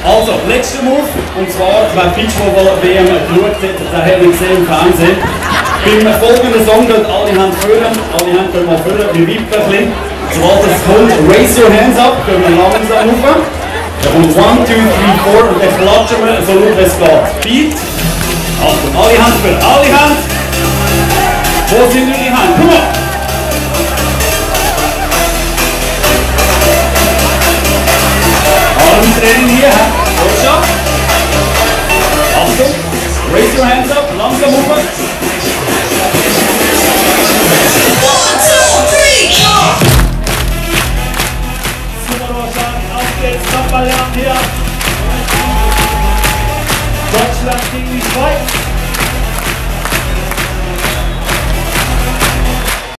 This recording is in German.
Also, letzter Move, und zwar, wer Beachvolleyball-WM geschaut hat, den haben wir gesehen im Fernsehen. Beim folgenden Song geht alle Hände führen, alle Hände können mal führen, wir wippen ein bisschen. Sobald es kommt, raise your hands up, gehen wir langsam rauf. Dann kommt 1, 2, 3, 4 und dann klatschen wir so laut es geht. Beat. Achtung, alle Hände führen, alle Hände. Wo sind eure Hände? Komm mal! Armtraining hier, gut schon. Achtung, raise your hands up, langsam hoch. 1, 2, 3, jump! Super, Deutschland, auf geht's, Kampfball hier. Deutschland gegen die Schweiz.